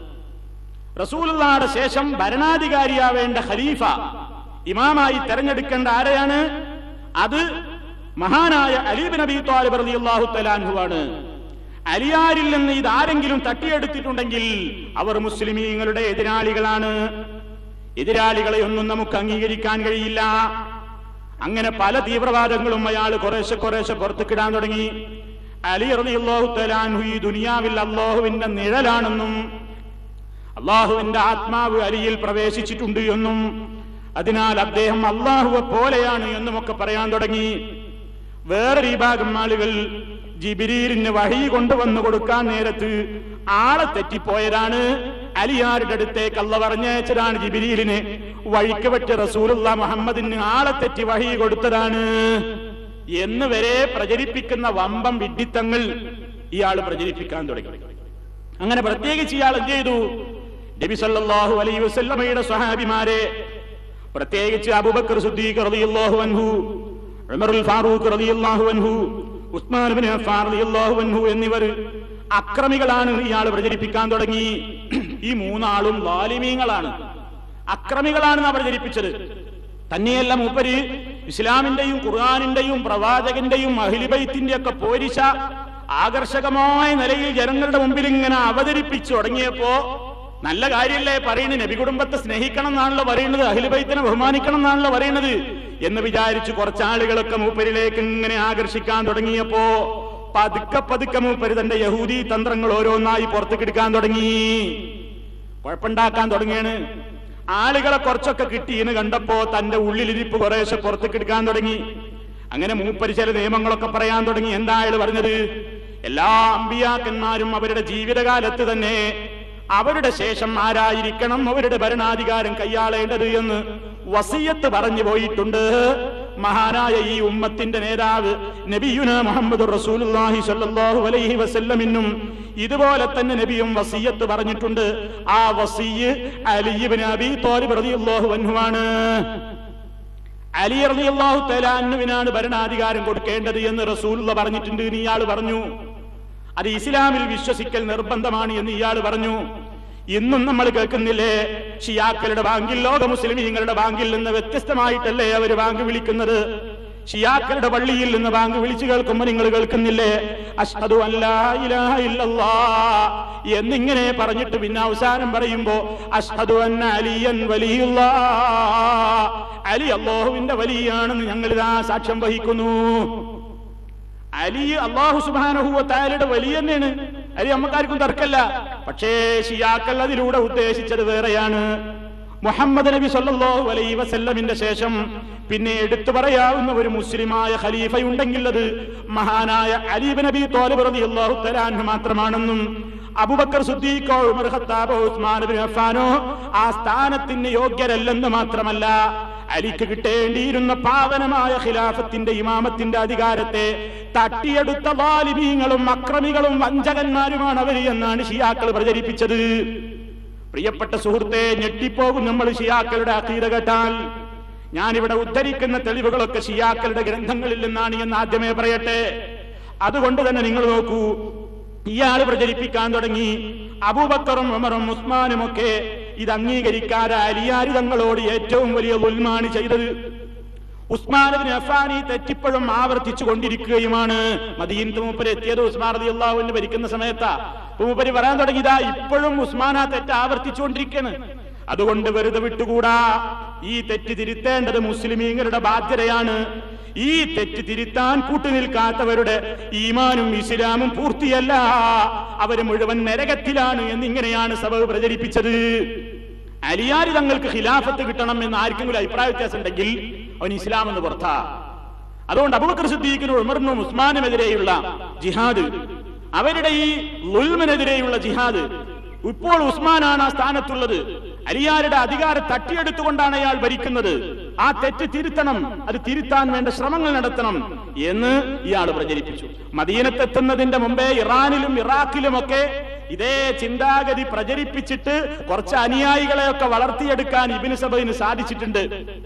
റസൂലുള്ളാഹിയുടെ ശേഷം ഭരണാധികാരിയാവേണ്ട ഖലീഫ, ഇമാമായി തെരഞ്ഞെടുക്കേണ്ട ആരെയാണ്? അത് മഹാനായ അലി ഇബ്നു അബീ ത്വാലിബ് റളിയല്ലാഹു തആല അൻഹു ആണ്. അലിയാരിൽ നിന്ന് ഇതാരെങ്കിലും തട്ടിയെടുത്തിട്ടുണ്ടെങ്കിൽ അവർ മുസ്ലിമീങ്ങളുടെ എതിരാളികളാണ്. എതിരാളികളെ ഒന്നും നമുക്ക് അംഗീകരിക്കാൻ കഴിയില്ല. അങ്ങനെ പല തീവ്രവാദങ്ങളും അയാൾ കുറേശ്ശെ പുറത്തുകിടാൻ തുടങ്ങി. അലി റളിയല്ലാഹു തആല അൻഹു ഈ ദുനിയാവിൽ അല്ലാഹുവിന്റെ നിഴലാണെന്നും അല്ലാഹുവിന്റെ ആത്മാവ് അലിയിൽ പ്രവേശിച്ചിട്ടുണ്ട് എന്നും അതിനാൽ അദ്ദേഹം അല്ലാഹുവെ പോലെയാണ് എന്നുമൊക്കെ പറയാൻ തുടങ്ങി. വേറൊരു വിഭാഗം ആളുകൾ ജിബ്രീലിന് വഹി കൊണ്ടുവന്നു കൊടുക്കാൻ നേരത്ത് ആളെ തെറ്റിപ്പോയതാണ്. അലിയാരുടെ അടുത്തേക്ക് അല്ലാഹു പറഞ്ഞയച്ചതാണ് ജിബ്രീലിനെ. വഴിക്ക് വെച്ച് റസൂലുള്ളാഹി മുഹമ്മദിന് ആളെ തെറ്റി വഹി കൊടുത്തതാണ് എന്ന് വരെ പ്രചരിപ്പിക്കുന്ന വമ്പം വിഡ്ഢിത്തങ്ങൾ ഇയാൾ പ്രചരിപ്പിക്കാൻ തുടങ്ങി. അങ്ങനെ പ്രത്യേകിച്ച് ഇയാൾ എന്ത് ചെയ്തു? നബി സല്ലല്ലാഹു അലൈഹി വസല്ലമയുടെ സ്വഹാബിമാരെ, പ്രത്യേകിച്ച് അബൂബക്കർ സിദ്ദീഖ് റളിയല്ലാഹു അൻഹു, ഉമറുൽ ഫാറൂഖ് റളിയല്ലാഹു അൻഹു, ഉസ്മാൻ ഇബ്നു അഫ്ഫാൻ റളിയല്ലാഹു അൻഹു എന്നിവർ അക്രമികളാണ് ഇയാൾ പ്രചരിപ്പിക്കാൻ തുടങ്ങി. ഈ മൂന്നാളും ളാലിമീങ്ങളാണ്, അക്രമികളാണെന്നാണ് പ്രചരിപ്പിച്ചത്. തന്നെയല്ല മൂപ്പര് ഇസ്ലാമിന്റെയും ഖുർആനിന്റെയും പ്രവാചകന്റെയും അഹ്ലുബൈത്തിന്റെ ഒക്കെ പോരിശ ആകർഷകമായ നിലയിൽ ജനങ്ങളുടെ മുമ്പിൽ ഇങ്ങനെ അവതരിപ്പിച്ചു തുടങ്ങിയപ്പോ, നല്ല കാര്യല്ലേ പറയുന്നത്, നബി കുടുംബത്തെ സ്നേഹിക്കണം എന്നാണല്ലോ പറയുന്നത്, അഹ്ലുബൈത്തിനെ ബഹുമാനിക്കണം എന്നാണല്ലോ പറയുന്നത് എന്ന് വിചാരിച്ച് കുറച്ചാളുകളൊക്കെ മൂപ്പരിലേക്ക് ഇങ്ങനെ ആകർഷിക്കാൻ തുടങ്ങിയപ്പോ പതുക്കെ മൂപ്പര് തന്റെ യഹൂദി തന്ത്രങ്ങൾ ഓരോന്നായി പുറത്തേക്കെടുക്കാൻ തുടങ്ങി, കുഴപ്പമുണ്ടാക്കാൻ തുടങ്ങിയാണ്. ആളുകളെ കുറച്ചൊക്കെ കിട്ടിയെന്ന് കണ്ടപ്പോ തന്റെ ഉള്ളിലിരിപ്പ് കുറേശ്ശെ പുറത്തേക്കെടുക്കാൻ തുടങ്ങി. അങ്ങനെ മൂപ്പര് ചില നിയമങ്ങളൊക്കെ പറയാൻ തുടങ്ങി. എന്താ അയാൾ പറഞ്ഞത്? എല്ലാ അമ്പിയാക്കന്മാരും അവരുടെ ജീവിതകാലത്ത് തന്നെ അവരുടെ ശേഷം ആരായിരിക്കണം അവരുടെ ഭരണാധികാരം കൈയാളേണ്ടത് എന്ന് വസിയത്ത് പറഞ്ഞു പോയിട്ടുണ്ട്. മഹാനായ ഈ ഉമ്മത്തിന്റെ നേതാവ് നബിയുനാ മുഹമ്മദ് റസൂലുള്ളാഹി സ്വല്ലല്ലാഹു അലൈഹി വസല്ലമിനും ഇതുപോലെ തന്നെ നബിയും വസിയത്ത് പറഞ്ഞിട്ടുണ്ട്. ആ വസിയ്യ് അലി ഇബ്നു അബീ ത്വാലിബ് റളിയല്ലാഹു അൻഹു ആണ്. അലി റളിയല്ലാഹു തആല അൻഹുവിനാണ് ഭരണാധികാരം കൊടുക്കേണ്ടത് എന്ന് റസൂലുള്ളാഹി പറഞ്ഞിട്ടുണ്ട്. ഇയാൾ പറഞ്ഞു അത് ഇസ്ലാമിൽ വിശ്വസിക്കൽ നിർബന്ധമാണ് എന്ന് ഇയാൾ പറഞ്ഞു. ഇന്നും നമ്മൾ കേൾക്കുന്നില്ലേ ഷിയാക്കളുടെ ബാങ്കിൽ, ലോക മുസ്ലിമീങ്ങളുടെ ബാങ്കിൽ നിന്ന് വ്യത്യസ്തമായിട്ടല്ലേ അവർ ബാങ്ക് വിളിക്കുന്നത്? ഷിയാക്കളുടെ പള്ളിയിൽ നിന്ന് ബാങ്ക് വിളിച്ചു കേൾക്കുമ്പോൾ നിങ്ങൾ കേൾക്കുന്നില്ലേ അഷ്ഹദു അല്ലാ ഇലാഹ ഇല്ലല്ലാഹ് എന്നിങ്ങനെ പറഞ്ഞിട്ട് പിന്നെ അവസാനം പറയുമ്പോ അഷ്ഹദു അന്ന അലിയൻ വലിയുല്ലാഹ്, അലി അല്ലാഹുവിന്റെ വലിയാണെന്ന് ഞങ്ങളിതാ സാക്ഷ്യം വഹിക്കുന്നു. അലി അല്ലാഹു സുബ്ഹാനഹു വ തആലയുടെ വലിയ തന്നെയാണ്. അലി നമുക്കാർക്കും തർക്കല്ല. പക്ഷേ ഷിയാക്കൾ അതിലൂടെ ഉദ്ദേശിച്ചത് വേറെയാണ്. മുഹമ്മദ് നബി സല്ലല്ലാഹു അലൈഹി വസല്ലമിന്റെ ശേഷം പിന്നെ എടുത്തു പറയാവുന്ന ഒരു മുസ്ലിമായ ഖലീഫയുണ്ടെങ്കിൽ അത് മഹാനായ അലി ഇബ്നു അബീ ത്വാലിബ് റളിയല്ലാഹു തആല അൻഹു മാത്രമാണെന്നും അബൂബക്കർ സിദ്ദീഖോ ഉമർ ഖത്താബോ ഉസ്മാൻ ഇബ്നു അഫ്ഫാനോ ആ സ്ഥാനത്തിന് യോഗ്യരല്ലെന്ന് മാത്രമല്ല, അലിക്ക് കിട്ടേണ്ടിയിരുന്ന പാവനമായ ഖിലാഫത്തിന്റെ ഇമാമത്തിന്റെ അധികാരത്തെ തട്ടിയെടുത്ത വാലിബീങ്ങളും അക്രമികളും വഞ്ചകന്മാരുമാണ് അവർ എന്നാണ് ഷിയാക്കൾ പ്രചരിപ്പിച്ചത്. പ്രിയപ്പെട്ട സുഹൃത്തെ, ഞെട്ടിപ്പോകും നമ്മൾ ഷിയാക്കളുടെ അഖീദ കേട്ടാൽ. ഞാനിവിടെ ഉദ്ധരിക്കുന്ന തെളിവുകളൊക്കെ ഷിയാക്കളുടെ ഗ്രന്ഥങ്ങളിൽ നിന്നാണ് എന്ന് ആദ്യമേ പറയട്ടെ. അതുകൊണ്ട് തന്നെ നിങ്ങൾ നോക്കൂ, ഇയാൾ പ്രചരിപ്പിക്കാൻ തുടങ്ങി അബൂബക്കറും ഉമറും ഉസ്മാനും ഒക്കെ ഇത് അംഗീകരിക്കാതെ അലിയാർ തങ്ങളോട് ഏറ്റവും വലിയ ദുൽമാണ് ചെയ്തത്. ഉസ്മാൻ ഇബ്നു അഫ്ഫാൻ ഈ തെറ്റിപ്പോഴും ആവർത്തിച്ചു കൊണ്ടിരിക്കുകയുമാണ്. മദീനത്ത് മൂപ്പര് എത്തിയത് ഉസ്മാൻ റളിയല്ലാഹു അൻഹു ഭരിക്കുന്ന സമയത്താ. മൂപ്പര് പറയാൻ തുടങ്ങിയതാ ഇപ്പോഴും ഉസ്മാൻ ആ തെറ്റ് ആവർത്തിച്ചുകൊണ്ടിരിക്കുകയാണ്. അതുകൊണ്ട് വെറുതെ വിട്ടുകൂടാ, ഈ തെറ്റ് തിരുത്തേണ്ടത് മുസ്ലിമീങ്ങളുടെ ബാധ്യതയാണ്. ഈ തെറ്റ് തിരുത്താൻ കൂട്ടുനിൽക്കാത്തവരുടെ ഈമാനും ഇസ്ലാമും പൂർത്തിയല്ല, അവര് മുഴുവൻ നരകത്തിലാണ് എന്നിങ്ങനെയാണ് സബബ് പ്രചരിപ്പിച്ചത്. അലിയാർ തങ്ങൾക്ക് ഖിലാഫത്ത് കിട്ടണം എന്ന് ആർക്കെങ്കിലും അഭിപ്രായ വ്യത്യാസം ഉണ്ടെങ്കിൽ അവൻ ഇസ്ലാം എന്ന് പുറത്താ. അതുകൊണ്ട് അബൂബക്കർ സിദ്ദീഖിനും ഉമറിനും ഉസ്മാനുമെതിരെയുള്ള ജിഹാദ്, അവരുടെ ഈ ളുൽമിനെതിരെയുള്ള ജിഹാദ്, ഇപ്പോൾ ഉസ്മാനാണ് ആ സ്ഥാനത്തുള്ളത്. അലിയാരുടെ അധികാരം തട്ടിയെടുത്തുകൊണ്ടാണ് അയാൾ ഭരിക്കുന്നത്. ആ തെറ്റ് തിരുത്തണം, അത് തിരുത്താൻ വേണ്ട ശ്രമങ്ങൾ നടത്തണം എന്ന് ഇയാൾ പ്രചരിപ്പിച്ചു. മദീനത്തെത്തുന്നതിന്റെ മുമ്പേ ഇറാനിലും ഇറാഖിലുമൊക്കെ ഇതേ ചിന്താഗതി പ്രചരിപ്പിച്ചിട്ട് കുറച്ച് അനുയായികളെയൊക്കെ വളർത്തിയെടുക്കാൻ ഇബ്നു സബഇന് സാധിച്ചിട്ടുണ്ട്.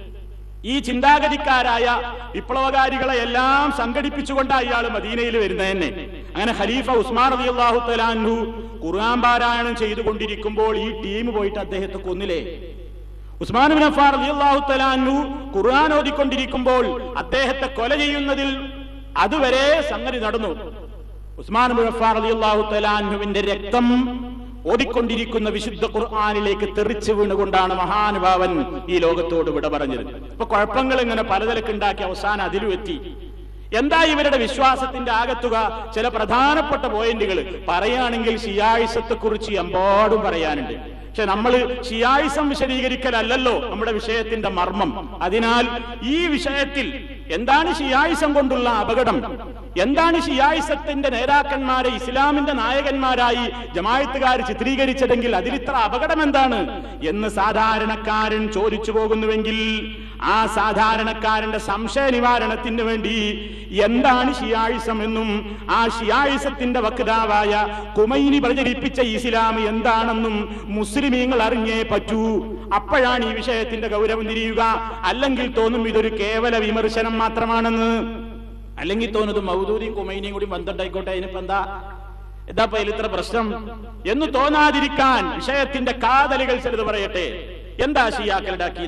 ഈ ചിന്താഗതിക്കാരായ വിപ്ലവകാരികളെ എല്ലാം സംഘടിപ്പിച്ചുകൊണ്ടാണ് ഇയാൾ മദീനയിൽ വരുന്നത് തന്നെ. അങ്ങനെ ഖലീഫ ഉസ്മാൻ റളിയല്ലാഹു തആല അൻഹു ഖുർആൻ പാരായണം ചെയ്തുകൊണ്ടിരിക്കുമ്പോൾ ഈ ടീം പോയിട്ട് അദ്ദേഹത്തെ കൊന്നില്ലേ. ഉസ്മാൻ ഇബ്നു അഫ്ഫാൻ റളിയല്ലാഹു തആല അൻഹു ഖുർആൻ ഓതിക്കൊണ്ടിരിക്കുമ്പോൾ അദ്ദേഹത്തെ കൊല ചെയ്യുന്നതിൽ അതുവരെ സംഗതി നടന്നു. ഉസ്മാൻ ഇബ്നു അഫ്ഫാൻ റളിയല്ലാഹു തആല അൻഹുവിന്റെ രക്തം ഓടിക്കൊണ്ടിരിക്കുന്ന വിശുദ്ധ ഖുർആനിലേക്ക് തെറിച്ചു വീണുകൊണ്ടാണ് മഹാനുഭാവൻ ഈ ലോകത്തോട് വിട പറഞ്ഞത്. ഇപ്പൊ കുഴപ്പങ്ങൾ ഇങ്ങനെ പലതരക്കുണ്ടാക്കി അവസാനം അതിലും എത്തി. എന്താ ഇവരുടെ വിശ്വാസത്തിന്റെ ആകത്തുക? ചില പ്രധാനപ്പെട്ട പോയിന്റുകൾ പറയുകയാണെങ്കിൽ ഷിയായിസത്തെ കുറിച്ച് എമ്പാടും പറയാനുണ്ട്. പക്ഷെ നമ്മൾ ഷിയായിസം വിശദീകരിക്കലല്ലോ നമ്മുടെ വിഷയത്തിന്റെ മർമ്മം. അതിനാൽ ഈ വിഷയത്തിൽ എന്താണ് ഷിയായിസം കൊണ്ടുള്ള അപകടം, എന്താണ് ഷിയായിസത്തിന്റെ നേതാക്കന്മാരെ ഇസ്ലാമിന്റെ നായകന്മാരായി ജമാഅത്തുകാർ ചിത്രീകരിച്ചതെങ്കിൽ അതിലിത്ര അപകടം എന്താണ് എന്ന് സാധാരണക്കാരൻ ചോദിച്ചു പോകുന്നുവെങ്കിൽ ആ സാധാരണക്കാരന്റെ സംശയ നിവാരണത്തിന് വേണ്ടി എന്താണ് ഷിയായിസം എന്നും ആ ഷിയായിസത്തിന്റെ വക്താവായ ഖുമൈനി പ്രചരിപ്പിച്ച ഇസ്ലാം എന്താണെന്നും മുസ്ലിമീങ്ങൾ അറിഞ്ഞേ പറ്റൂ. അപ്പോഴാണ് ഈ വിഷയത്തിന്റെ ഗൗരവം തിരിയുക. അല്ലെങ്കിൽ തോന്നും ഇതൊരു കേവല വിമർശനം മാത്രമാണെന്ന്. അല്ലെങ്കിൽ തോന്നുന്നത് മൗദൂദിയും ഖുമൈനിയും കൂടി ബന്ധമുണ്ടായിക്കോട്ടെ, അതിനിപ്പോ എന്താ അതിൽ ഇത്ര പ്രശ്നം എന്ന് തോന്നാതിരിക്കാൻ വിഷയത്തിന്റെ കാതലുകൾ ചിലത് പറയട്ടെ. എന്താ ഷിയാക്കളുടെ അഖീദ?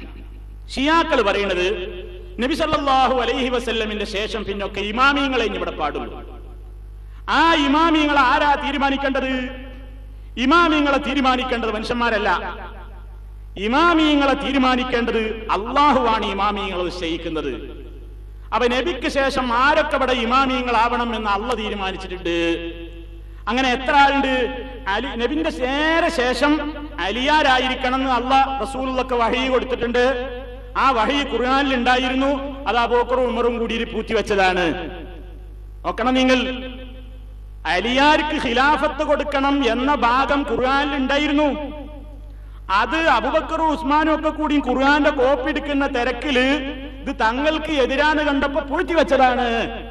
ഷിയാക്കൾ പറയുന്നത് നബി സല്ലല്ലാഹു അലൈഹി വസല്ലമിന്റെ ശേഷം പിന്നൊക്കെ ഇമാമിയങ്ങളെ ഇവിടെ പാടുള്ളൂ. ആ ഇമാമിയങ്ങളെ ആരാ തീരുമാനിക്കേണ്ടത്? ഇമാമിയങ്ങളെ തീരുമാനിക്കേണ്ടത് മനുഷ്യന്മാരല്ല. ഇമാമിയങ്ങളെ തീരുമാനിക്കേണ്ടത് അള്ളാഹുവാണ്. ഇമാമിയങ്ങളെ നിശ്ചയിക്കുന്നത്. അപ്പൊ നബിക്ക് ശേഷം ആരൊക്കെ ഇവിടെ ഇമാമിയങ്ങളാവണം എന്ന് അള്ളാഹ് തീരുമാനിച്ചിട്ടുണ്ട്. അങ്ങനെ എത്ര ആളുണ്ട്? നബിന്റെ നേരെ ശേഷം അലിയാരായിരിക്കണം എന്ന് അള്ളാഹ് റസൂലുള്ളാഹിക്ക് വഹി കൊടുത്തിട്ടുണ്ട്. ആ വഹി ഖുർആനിൽ ഉണ്ടായിരുന്നു. അത് അബൂബക്കറും ഉമറും കൂടി പൂത്തിവെച്ചതാണ്. നോക്കണം നിങ്ങൾ, അലിയാർക്ക് ഖിലാഫത്ത് കൊടുക്കണം എന്ന ഭാഗം ഖുർആനിൽ ഉണ്ടായിരുന്നു. അത് അബൂബക്കറും ഉസ്മാനും ഒക്കെ കൂടി ഖുർആന്റെ കോപ്പി എടുക്കുന്ന തിരക്കില് ഇത് തങ്ങൾക്ക് എതിരാണ് കണ്ടപ്പോ പൂഴ്ത്തിവെച്ചതാണ്.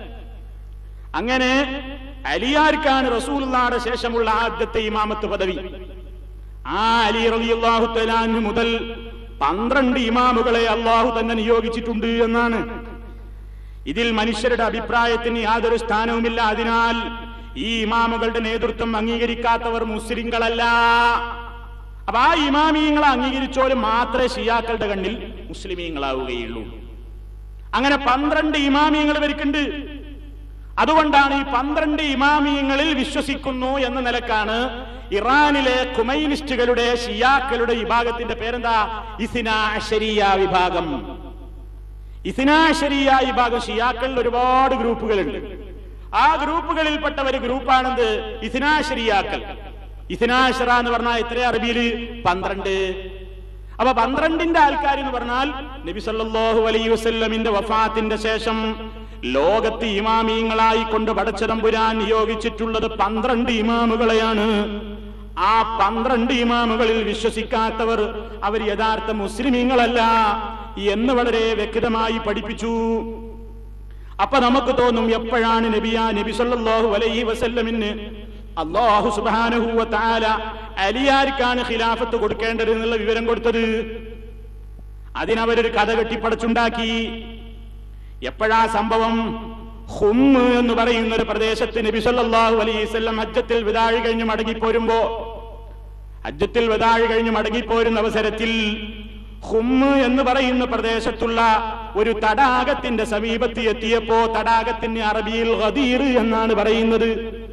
അങ്ങനെ അലിയാർക്കാണ് റസൂലുള്ളാഹിയുടെ ശേഷമുള്ള ആദ്യത്തെ ഇമാമത്ത് പദവി. ആ അലി റളിയല്ലാഹു തആല അൻഹു മുതൽ 12 ഇമാമുകളെ അള്ളാഹു തന്നെ നിയോഗിച്ചിട്ടുണ്ട് എന്നാണ്. ഇതിൽ മനുഷ്യരുടെ അഭിപ്രായത്തിന് യാതൊരു സ്ഥാനവുമില്ല. അതിനാൽ ഈ ഇമാമുകളുടെ നേതൃത്വം അംഗീകരിക്കാത്തവർ മുസ്ലിങ്ങളല്ല. അപ്പൊ ആ ഇമാമിയങ്ങളെ അംഗീകരിച്ചോലും മാത്രമേ ഷിയാക്കളുടെ കണ്ണിൽ മുസ്ലിമീങ്ങളാവുകയുള്ളൂ. അങ്ങനെ 12 ഇമാമിയങ്ങൾ ഇവർക്കുണ്ട്. അതുകൊണ്ടാണ് ഈ 12 ഇമാമിയങ്ങളിൽ വിശ്വസിക്കുന്നു എന്ന നിലക്കാണ് ഇറാനിലെ ഖുമൈനിസ്റ്റുകളുടെ ഷിയാക്കളുടെ വിഭാഗത്തിന്റെ പേരെന്താ? ഇസ്നാ അശരിയ വിഭാഗം. ഇസ്നാ അശരിയ വിഭാഗം ഷിയാക്കളിൽ ഒരുപാട് ഗ്രൂപ്പുകളുണ്ട്. ആ ഗ്രൂപ്പുകളിൽപ്പെട്ട ഒരു ഗ്രൂപ്പാണെന്ത്? ഇസ്നാ അശരിയാക്കൾ. ഇസ്നാഅശറ എന്ന് പറഞ്ഞാൽ എത്ര അറബിയിൽ? 12. അപ്പൊ 12ന്റെ ആൾക്കാർ എന്ന് പറഞ്ഞാൽ നബി സല്ലല്ലാഹു അലൈഹി വസല്ലമിന്റെ വഫാത്തിന്റെ ശേഷം ലോകത്ത് ഇമാമീങ്ങളായി കൊണ്ട് പടച്ചതമ്പുരാൻ നിയോഗിച്ചിട്ടുള്ളത് 12 ഇമാമുകളെയാണ്. ആ 12 ഇമാമുകളിൽ വിശ്വസിക്കാത്തവർ അവർ യഥാർത്ഥ മുസ്ലിമീങ്ങളല്ല എന്ന് വളരെ വ്യക്തമായി പഠിപ്പിച്ചു. അപ്പൊ നമുക്ക് തോന്നും, എപ്പോഴാണ് നബി സല്ലല്ലാഹു അലൈഹി വസല്ലമിന് അല്ലാഹു സുബ്ഹാനഹു വ തആല അലിയാർക്കാണ് ഖിലാഫത്ത് കൊടുക്കേണ്ടത് എന്നുള്ള വിവരം കൊടുത്തത്? അതിനവരൊരു കഥ കെട്ടിപ്പടച്ചുണ്ടാക്കി. എപ്പോഴാ സംഭവം? ഹും എന്ന് പറയുന്ന ഒരു പ്രദേശത്ത് നബി സല്ലല്ലാഹു അലൈഹി വസല്ലം ഹജ്ജത്തിൽ വിദാഴ് കഴിഞ്ഞ് മടങ്ങിപ്പോരുന്ന അവസരത്തിൽ ഹും എന്ന് പറയുന്ന പ്രദേശത്തുള്ള ഒരു തടാകത്തിന്റെ സമീപത്ത് എത്തിയപ്പോ, തടാകത്തിന് അറബിയിൽ ഗദീർ എന്നാണ് പറയുന്നത്.